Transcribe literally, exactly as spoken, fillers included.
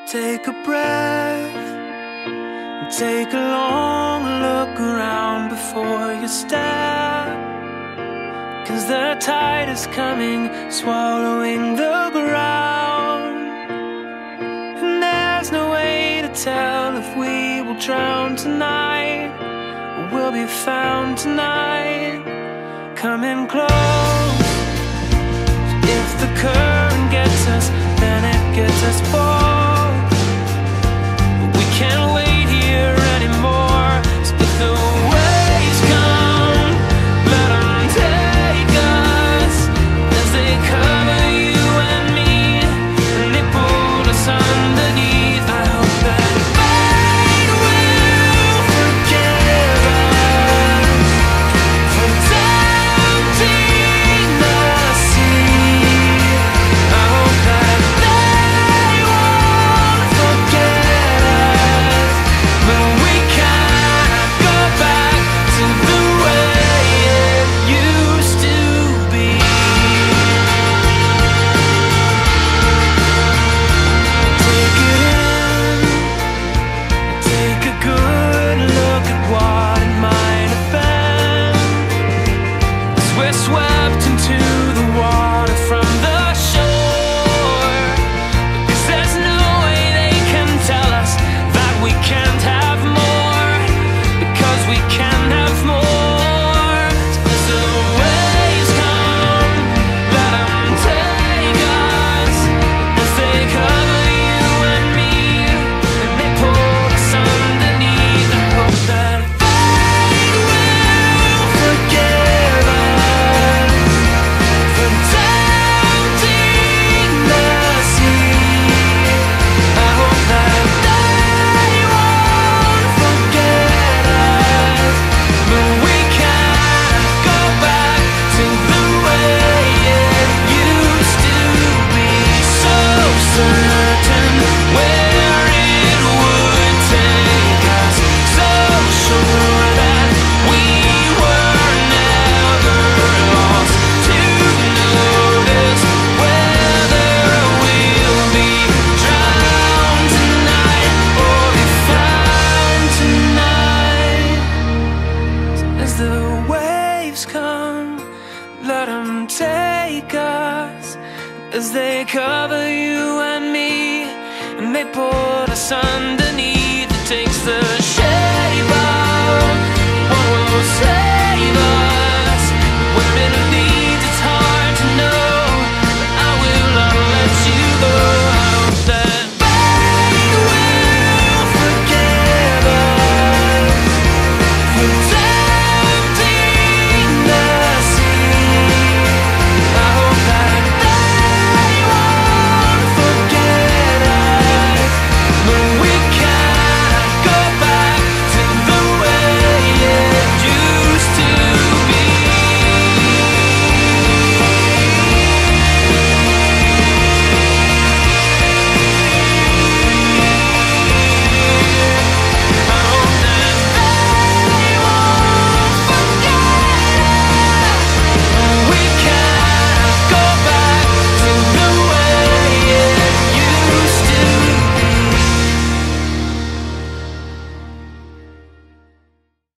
Take a breath and take a long look around before you step, 'cause the tide is coming, swallowing the ground. And there's no way to tell if we will drown tonight or we'll be found tonight. Coming close. If the current gets us, then it gets us both. But we can't wait here anymore. So if the waves come, let them take us as they cover you and me, and they pull us underneath. I hope that fate will forgive us for tempting the sea. I hope that they won't forget us, but we can't go back to the way it used to be. Take it in, take a good look at what it might have been, 'cause we're swept into the water from the shore. Because there's no way they can tell us that we can't have more, because we can have more. So as the waves come, let them take us as they cover you and me, and they pull us underneath. I hope that fate will forgive us for tempting the sea. I hope that they won't forget us, but we can't go back to the way it used to be. So certain where it would take us, so sure that we were never lost to notice whether we'll be drowned tonight or be found tonight. So as the waves come, let them take us as they cover you and me, and they put us underneath. It takes the shape of what we'll say.